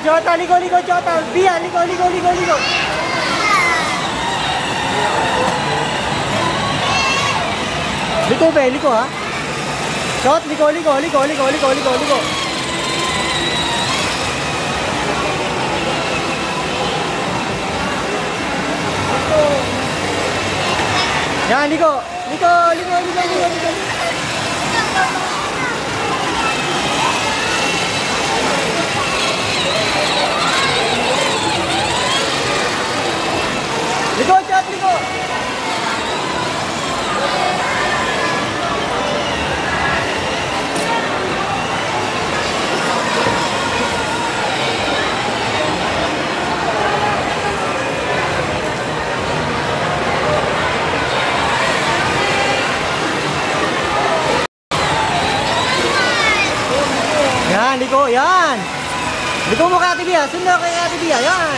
Chota, liko, Chota. Bia, liko. Liko, be, liko, ha? Chot, liko. Yan, liko. Liko, Chot, liko. Yan, liko, yan. Liko mo kay Ate Bia, sunod kay Ate Bia, yan.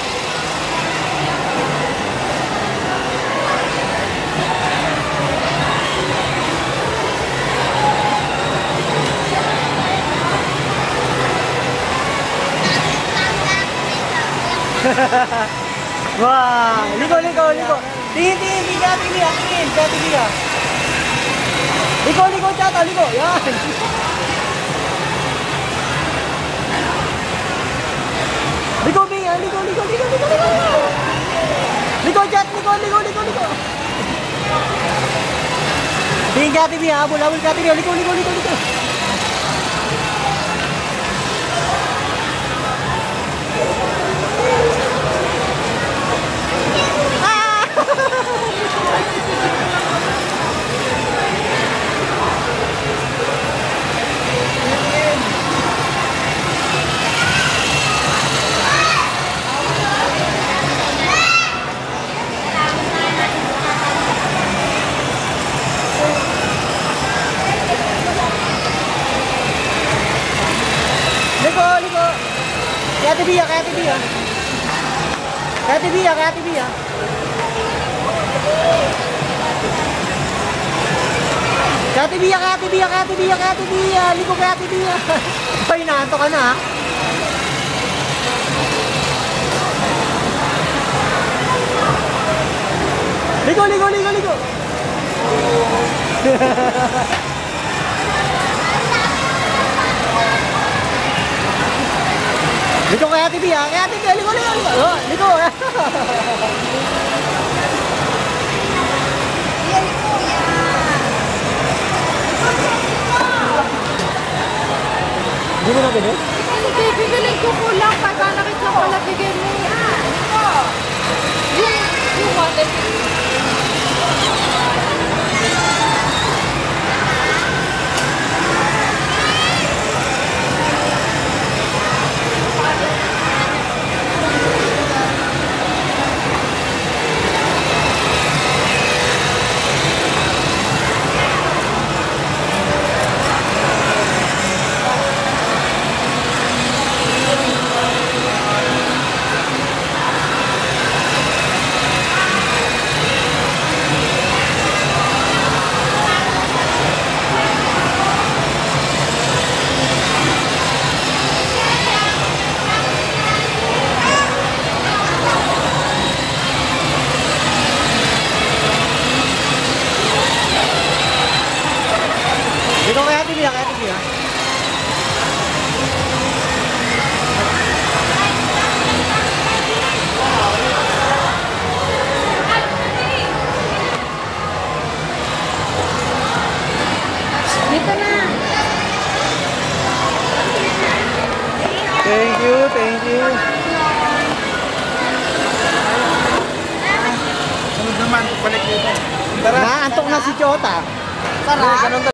Wah, liko. Tingin kay Ate Bia, Liko, Chota, liko, yan. Liko, Bia, liko. Liko, Chat, liko. Tingin kay Ate Bia, habol kay Ate Bia, liko. Liko. Kay Ate Bia. Kay Ate Bia, liko kay Ate Bia. Ay, naanto ka na, ha? Liko. Liko kay Ate Bia, liko. Liko. Hindi mo na ganun? Hindi, bibilin ko kulang pagka nakita ko pala bigay mo yan. Yung wallet. Liko kay Ate Bia, Dito na. Thank you. Sunod naman, balik dito. Tara. Naantok na si Chota. Tara.